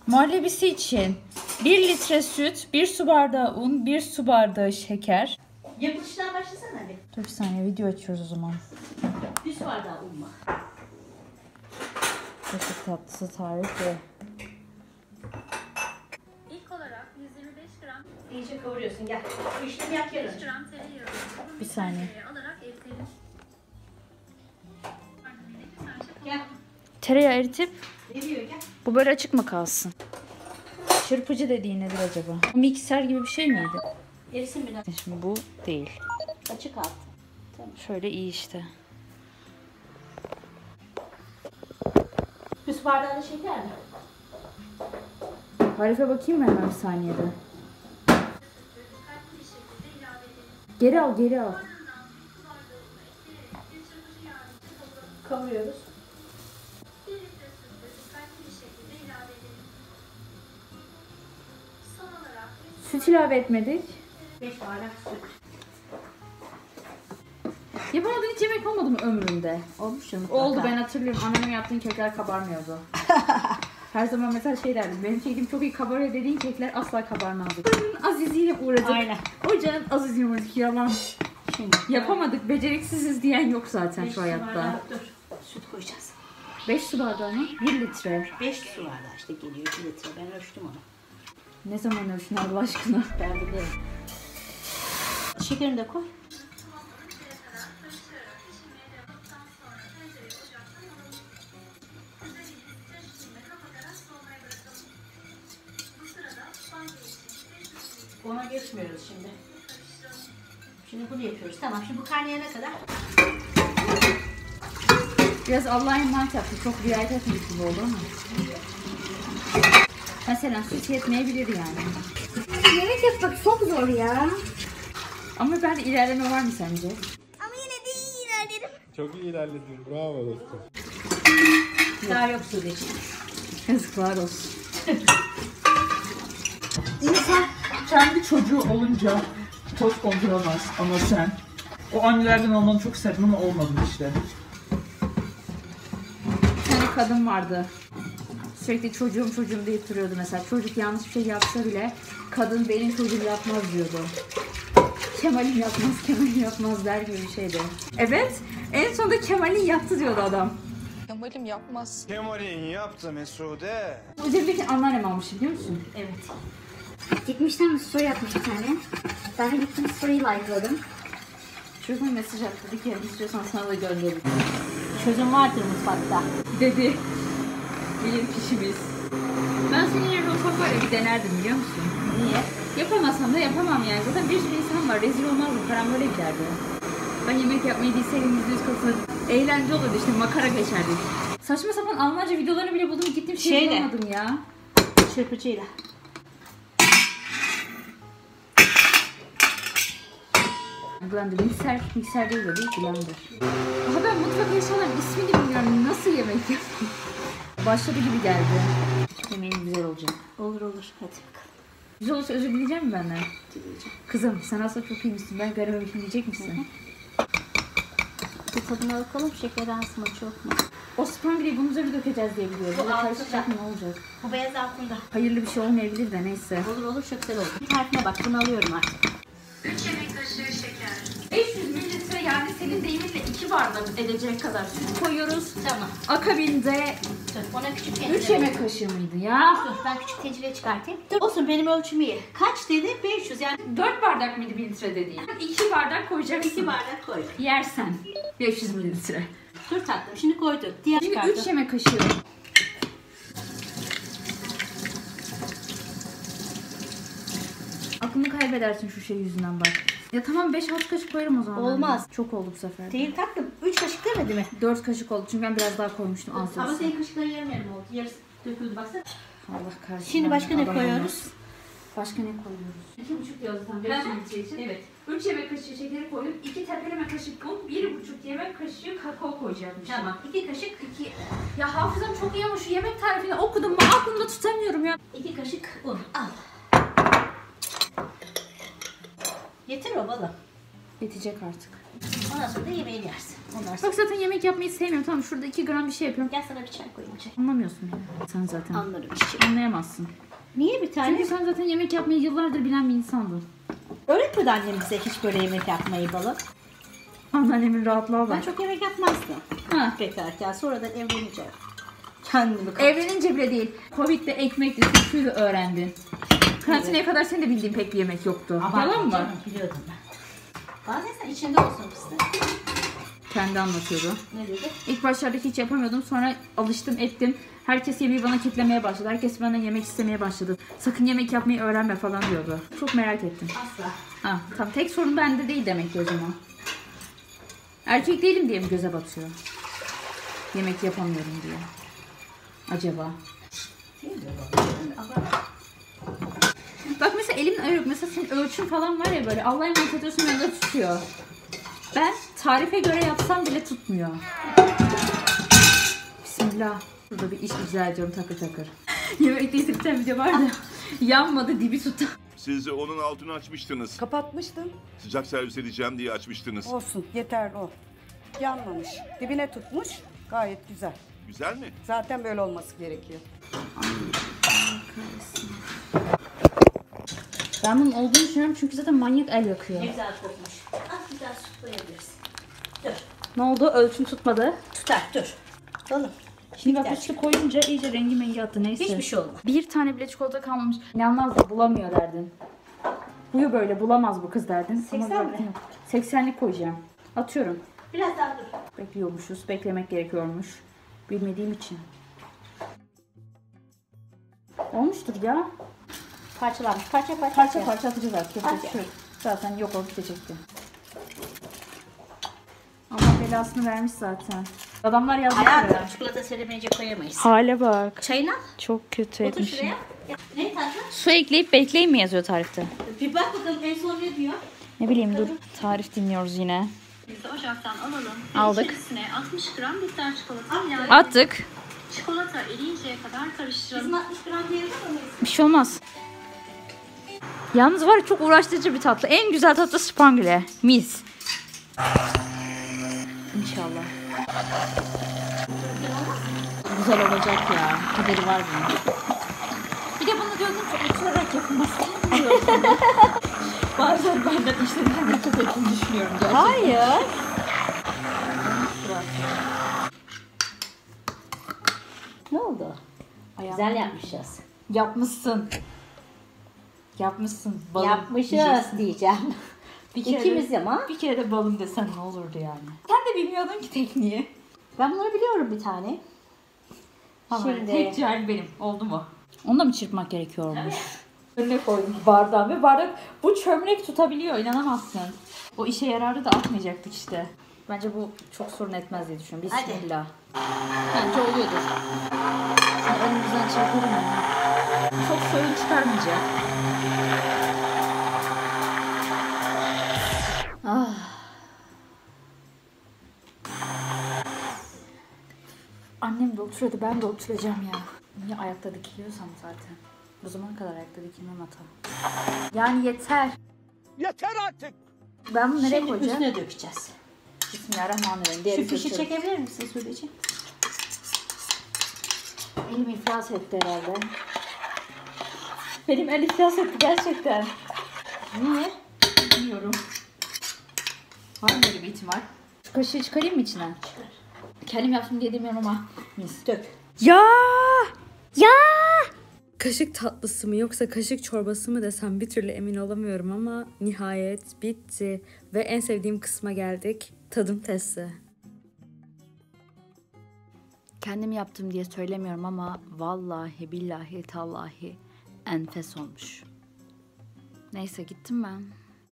Muhallebisi için 1 litre süt, 1 su bardağı un, 1 su bardağı şeker. Yapılıştan başlasana hadi. Dur bir saniye, video açıyoruz o zaman. 1 su bardağı un var. Kaşık tatlısı tarifi. İlk olarak 125 gram İyice kavuruyorsun gel. Bu işlemi yap yarın. 5 gram tereyağı Bir saniye. alarak eritelim. Ardından 2 parça Gel. Tereyağı eritip Ne diyor gel. bu böyle açık mı kalsın? Çırpıcı dediğin nedir acaba? Mikser gibi bir şey miydi? Erisin biraz. Şimdi bu değil. Açık alt. Şöyle iyi işte. 1 su bardağı da şeker mi? Tarife bakayım mı hemen bir saniyede? dikkatli bir şekilde ilave edelim. Geri al, geri al. Ardından bir su bardağı unu ekleyerek bir çırpıcı yardımıyla kavuralım. Kavuruyoruz. 1 litre sütü dikkatli bir şekilde ilave edelim. Son olarak Süt ilave etmedik. 5 bardak süt. Yapamadığın hiç yemek olmadı mı ömründe? Olmuş ya mutlaka. Oldu, ben hatırlıyorum. Annemin yaptığın kekler kabarmıyordu. Her zaman mesela şey derdim. Benim kekim çok iyi kabarıyor dediğin kekler asla kabarmazdı. Azizliğine uğradık. Aynen. Ocağın azizliğine uğradık. Yalan. Şimdi Yapamadık. Beceriksiziz diyen yok zaten 5 şu su hayatta. bardağı dur. Süt koyacağız. 5 su bardağı mı? 1 litre. 5 su bardağı işte geliyor 2 litre. Ben ölçtüm onu. Ne zaman ölçün Allah aşkına? Ben bilirim. Şekerini de koy. Ona geçmiyoruz şimdi. Şimdi bunu yapıyoruz. Tamam şimdi bu kaynayana kadar. Biraz Allah'a emanet yaptık. Çok riayet etmedik gibi oldu ama. Mesela süt yetmeyebilir yani. Yemek yapmak çok zor ya. Ama ben de ilerleme var mı sence? Ama yine de iyi ilerledim. Çok iyi ilerledin. Bravo dostum. Daha yok Sude'ciğim. Yazıklar olsun. İnsan kendi çocuğu olunca toz konduramaz ama sen o annelerden olmanı çok isterdim ama olmadım işte. Bir tane kadın vardı. Sürekli çocuğum çocuğum deyip duruyordu mesela. Çocuk yanlış bir şey yapsa bile kadın benim çocuğum yapmaz diyordu. Kemal'im yapmaz, Kemal'im yapmaz der gibi bir şeydi. Evet, en sonunda Kemal'in yaptı diyordu adam. Kemal'im yapmaz. Kemal'in yaptı Mesude. Bu üzerindeki anneannem almış biliyor musun? Evet. Gitmişten bir story atmış bir tane. Ben de gittim story'yi like'ladım. Çocuk bana mesaj attı. Dedi ki istiyorsan sana da gönderirim. Çözüm vardır mutfakta. Dedi. Bilir kişimiz. Ben senin yerine olsam böyle bir denerdim biliyor musun? Niye? Yapamasam da yapamam yani. Zaten bir sürü insan var. Rezil olmazdım. Param böyle giderdi. Ben yemek yapmayı bilseydim %100 katılırdım. Eğlence olurdu işte, makara geçerdik. Saçma sapan Almanca videolarını bile buldum, gittim Şeyle. bulamadım ya. Çırpıcıyla. Blender, mikser değil de değil, blender. Aha ben mutfak eşyalarının ismini bilmiyorum, nasıl yemek yapayım? Başladı gibi geldi. Yemeğin güzel olacak. Olur olur. Hadi bakalım. Güzel olursa özür dileyecek misin benden? Dileyeceğim. Kızım sen aslında çok iyiymişsin, ben garibemişim diyecek misin? Bir tadına bakalım. Şeker az mı çok mu? O spangliyi bunun üzerine dökeceğiz diye biliyorum. Bu Böyle altında. karışacak mı, ne olacak? Bu beyaz altında. Hayırlı bir şey olmayabilir de neyse. Olur olur çok güzel olur. Bir tarifine bak. Bunu alıyorum artık. 3 yemek kaşığı şeker. 500 mililitre yani senin deyiminle 2 bardak edecek kadar süt koyuyoruz. Tamam. Akabinde Dur. Ona küçük 3 tencere. yemek kaşığı mıydı ya? Dur ben küçük tencereye çıkartayım. Dur. Olsun benim ölçüm iyi. Kaç dedi? 500 yani 4 bardak mıydı 1 litre dediğin? 2 bardak koyacaksın. 2 bardak koy. Yersen 500 mililitre. Dur tatlım. Şimdi koyduk. Diğer Şimdi çıkardım. 3 yemek kaşığı. Aklını kaybedersin şu şey yüzünden bak. Ya tamam 5-6 kaşık koyarım o zaman. Olmaz. Çok oldu bu sefer. Değil tatlım. 3 kaşık demedi mi? 4 kaşık oldu çünkü ben biraz daha koymuştum az Ama olsun. senin kaşıkların yarım oldu. Yarısı döküldü baksana. Allah kahretsin. Şimdi başka ne Adam koyuyoruz? olmaz. Başka ne koyuyoruz? 2,5 diyoruz zaten 500 litre için. Evet. 3 yemek kaşığı şekeri koydum. 2 tepeleme kaşık un, 1,5 yemek kaşığı kakao koyacakmışım. Tamam. 2 kaşık 2. Ya hafızam çok iyi ama şu yemek tarifini okudum mu aklımda tutamıyorum ya. 2 kaşık un. Al. Yeter o balım. Bitecek artık. Ondan sonra da yemeğini yersin. Ondan sonra Bak zaten yemek yapmayı sevmiyorum. Tamam şurada 2 gram bir şey yapıyorum. gel sana bir çay koyayım çay. Anlamıyorsun yani. Sen zaten. Anlarım çiçeğim. Anlayamazsın. Niye bir tane? Çünkü sen zaten yemek yapmayı yıllardır bilen bir insandın. Öğretmedi annem bize hiç böyle yemek yapmayı balı. Anneannemin rahatlığa Ben bak. çok yemek yapmazdım. Ha. Bekarken sonradan evlenince kendimi kaptım. Evlenince bile değil. Covid'de ekmekle sütüyle öğrendin. Karantinaya kadar senin de bildiğin pek bir yemek yoktu. Yalan mı? Canım, biliyordum ben. Bazen sen içinde olsun fıstık. Kendi anlatıyordu. Ne dedi? İlk başlarda hiç yapamıyordum. Sonra alıştım ettim. Herkes yemeği bana kitlemeye başladı. Herkes bana yemek istemeye başladı. Sakın yemek yapmayı öğrenme falan diyordu. Çok merak ettim. Asla. Ha, tamam tek sorun bende değil demek ki o zaman. Erkek değilim diye mi göze batıyor? Yemek yapamıyorum diye. Acaba? Bak mesela elimin ayarı yok. Mesela senin ölçün falan var ya böyle. Allah'a emanet ediyorsun yanında tutuyor. Ben tarife göre yapsam bile tutmuyor. Bismillah. Burada bir iş icra ediyorum takır takır. Yemekte izledikten video vardı. Yanmadı dibi tuttu. Siz onun altını açmıştınız. Kapatmıştım. Sıcak servis edeceğim diye açmıştınız. Olsun yeterli o. Yanmamış. Dibine tutmuş. Gayet güzel. Güzel mi? Zaten böyle olması gerekiyor. Ben bunun olduğunu düşünüyorum çünkü zaten manyak el yakıyor. Ne güzel kokmuş. Az güzel su koyabilirsin. Dur. Ne oldu? Ölçüm tutmadı. Tutar dur. Oğlum. Şimdi bak üstü koyunca iyice rengi mengi attı neyse. Hiçbir şey olmaz. Bir tane bile çikolata kalmamış. İnanmaz da bulamıyor derdin. Huyu böyle bulamaz bu kız derdin. 80 mi? 80'lik koyacağım. Atıyorum. Biraz daha dur. Bekliyormuşuz. Beklemek gerekiyormuş. Bilmediğim için. Olmuştur ya. Parçalanmış. Parça parça. Parça parça atacağız artık. Yapacak Hadi. bir şey yok. Zaten yok olup gidecekti. Allah belasını vermiş zaten. Adamlar yazmış Hayatım buraya. çikolata seremeyince koyamayız. Hale bak. Çayına Çok kötü otur şuraya. Ne tatlı? Su ekleyip bekleyin mi yazıyor tarifte? Bir bak bakalım en son ne diyor? Ne bileyim dur. Tarif dinliyoruz yine. Ocaktan alalım. Aldık. İçerisine 60 gram bitter çikolata ilave Attık. çikolata eriyinceye kadar karıştıralım. Bizim 60 gram diyebilir miyiz? Bir şey olmaz. Yalnız var ya çok uğraştırıcı bir tatlı. En güzel tatlı spangle. Mis. İnşallah. Güzel olacak ya. Kaderi var bunun. Bir de bunu diyordum ki oturarak yapılması. Bazen benden işlerinden nefret ettiğini düşünüyorum gerçekten. Hayır. Ne oldu? Güzel yapmışız. Yapmışsın. Yapmışsın. Balım Yapmışız diyeceksin. diyeceğim. Bir kere İkimiz ama. Bir kere de balım desen ne olurdu yani. Sen de bilmiyordun ki tekniği. Ben bunları biliyorum bir tane. Şimdi tek cahil benim. Oldu mu? Onu da mı çırpmak gerekiyormuş? Önüne koydum bardağı ve bardak bu çömlek tutabiliyor. İnanamazsın. O işe yarardı da atmayacaktık işte. Bence bu çok sorun etmez diye düşünüyorum. Hadi. Bismillah. Bence oluyordur. Şimdi önümüzden çarpalım mı? Çok sorun çıkarmayacak. Ah. Annem de oturuyordu, ben de oturacağım ya. Niye ayakta dikiliyorsam zaten. Bu zamana kadar ayakta dikilmem hata. Yani yeter. Yeter artık. Ben bunu nereye Şimdi koyacağım? üstüne dökeceğiz. Bismillahirrahmanirrahim. Şu Diğeri fişi fırçalı. çekebilir misin Sudeciğim? Elim iflas etti herhalde. Benim el iflas etti gerçekten. Niye? Bilmiyorum. Var mı böyle bir ihtimal? Şu kaşığı çıkarayım mı içine? Çıkar. Kendim yaptım diye demiyorum ama. Mis. Dök. Ya! Ya! Kaşık tatlısı mı yoksa kaşık çorbası mı desem bir türlü emin olamıyorum ama nihayet bitti. Ve en sevdiğim kısma geldik. Tadım testi. Kendim yaptım diye söylemiyorum ama vallahi billahi tallahi enfes olmuş. Neyse gittim ben.